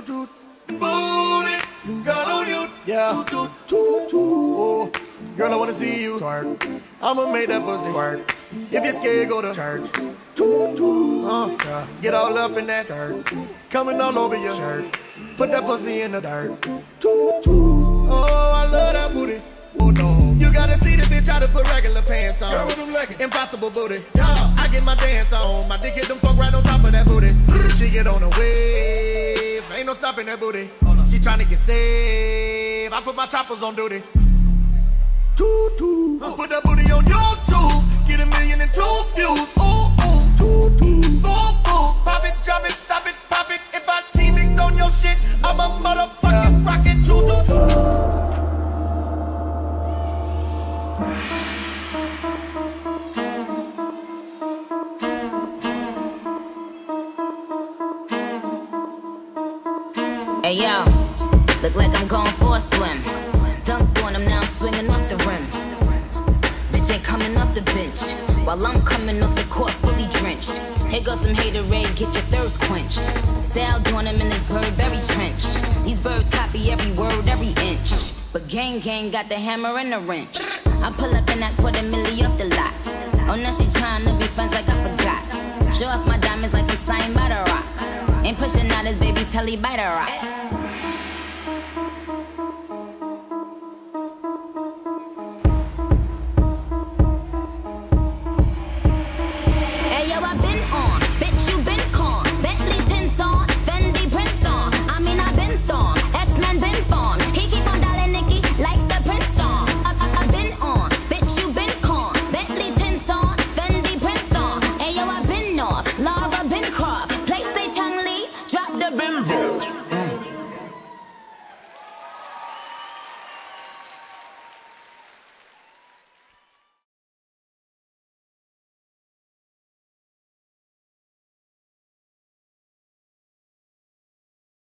toot. Booty, girl on you. Yeah. Toot, toot, toot. Oh, girl, I wanna see you twerk. I'ma make that pussy work. If you're scared, go to church. Toot, toot. Yeah. Get all up in that dirt. Coming all over your shirt. Put that pussy in the dirt. Toot, toot. Oh, I love that booty. Oh no. You gotta see the bitch how to put regular pants on. Girl with them leggings. Impossible booty. Yeah. I get my dance on. My dick hit them fuck right on top of that booty. She get on the wave. Ain't no stopping that booty. She tryna get saved. I put my choppers on duty. Toot toot. Put that booty on YouTube. Get 1,000,002 views. Ooh ooh. Toot toot. Boom boom. Pop it, drop it, stop it, pop it. If I T-mix on your shit, I'm a motherfucking rocket. Toot toot. Hey yo, look like I'm going for a swim. Dunked on him, now I'm swinging off the rim. Bitch ain't coming off the bench, while I'm coming off the court fully drenched. Here goes some haterade, get your thirst quenched. Style doing him in this Burberry trench. These birds copy every word, every inch. But gang gang got the hammer and the wrench. I pull up in that $250,000 off the lot. Oh, now she tryna be friends like I forgot. Show off my diamonds like I'm signed by the rock. Ain't pushing out his baby's telly by the rock. Hey yo, I been on, bitch you been con. Bentley tints on, Fendi prints on. I mean I been storm, X-Men been formed. He keep on dialing Nicki like the Prince song. I been on, bitch you been con. Bentley tints on, Fendi prints on. Hey yo, I been north, Laura been Croft. Place say Chang Lee, drop the Benzo.